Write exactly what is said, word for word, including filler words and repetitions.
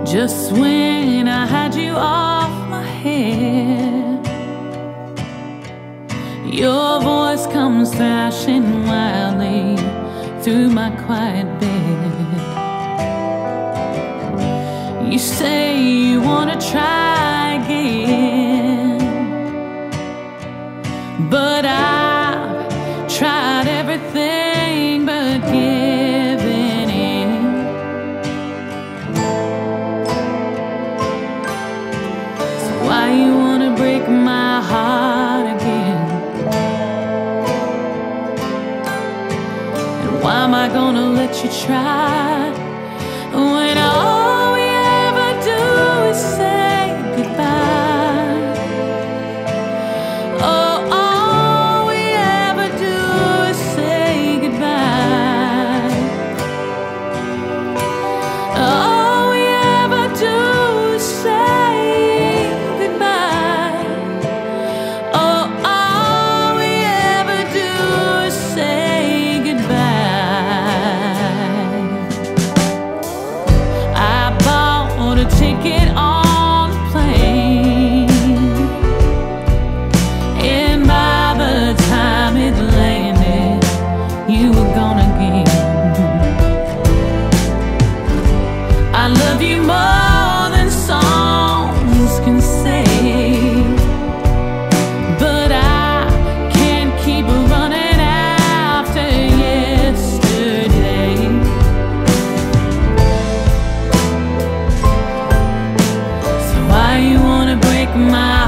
Just when I had you off my head, your voice comes thrashing wildly through my quiet bed. You say you wanna try again, but I've tried everything but giving in. So why you wanna break my heart again? And why am I gonna let you try when all we ever do is say goodbye? Oh, all we ever do is say goodbye. All we ever do is say goodbye. Oh, all we ever do is say goodbye. I bought a ticket on the plane, and by the time it landed, you were gone again. I love you more than songs can say, but I can't keep running after yesterday. So why you wanna break my